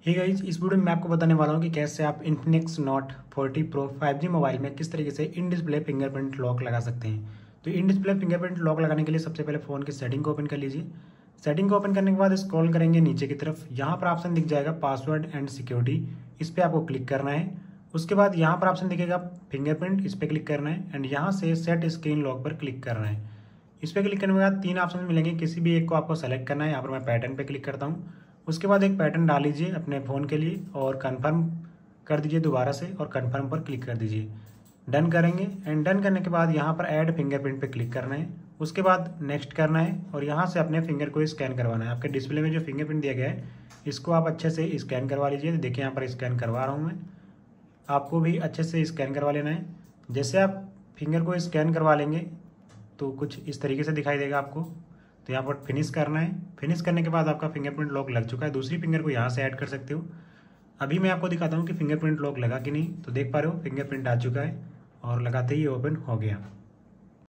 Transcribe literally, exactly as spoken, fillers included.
Hey guys, इस video में मैं आपको बताने वाला हूँ कि कैसे आप Infinix note forty pro five G mobile में किस तरीके से इन डिस्प्ले फिंगरप्रिंट लॉक लगा सकते हैं। तो इन डिस्प्ले फिंगरप्रिंट लॉक लगाने के लिए सबसे पहले फ़ोन की सेटिंग को ओपन कर लीजिए। सेटिंग को ओपन करने के बाद स्क्रॉल करेंगे नीचे की तरफ, यहाँ पर ऑप्शन दिख जाएगा पासवर्ड एंड सिक्योरिटी, इस पर आपको क्लिक करना है। उसके बाद यहाँ पर ऑप्शन दिखेगा फिंगरप्रिंट, इस पर क्लिक करना है एंड यहाँ से सेट स्क्रीन लॉक पर क्लिक करना है। इस पर क्लिक करने के बाद तीन ऑप्शन मिलेंगे, किसी भी एक को आपको सेलेक्ट करना है। यहाँ पर मैं पैटर्न पे क्लिक करता हूँ। उसके बाद एक पैटर्न डाल लीजिए अपने फ़ोन के लिए और कंफर्म कर दीजिए दोबारा से और कंफर्म पर क्लिक कर दीजिए। डन करेंगे एंड डन करने के बाद यहाँ पर ऐड फिंगरप्रिंट पे क्लिक करना है। उसके बाद नेक्स्ट करना है और यहाँ से अपने फिंगर को स्कैन करवाना है। आपके डिस्प्ले में जो फिंगरप्रिंट दिया गया है इसको आप अच्छे से स्कैन करवा लीजिए। देखिए यहाँ पर स्कैन करवा रहा हूँ मैं, आपको भी अच्छे से स्कैन करवा लेना है। जैसे आप फिंगर को स्कैन करवा लेंगे तो कुछ इस तरीके से दिखाई देगा आपको। तो यहाँ पर फिनिश करना है। फिनिश करने के बाद आपका फिंगरप्रिंट लॉक लग चुका है। दूसरी फिंगर को यहाँ से ऐड कर सकते हो। अभी मैं आपको दिखाता हूँ कि फिंगरप्रिंट लॉक लगा कि नहीं। तो देख पा रहे हो फिंगरप्रिंट आ चुका है और लगाते ही ओपन हो गया।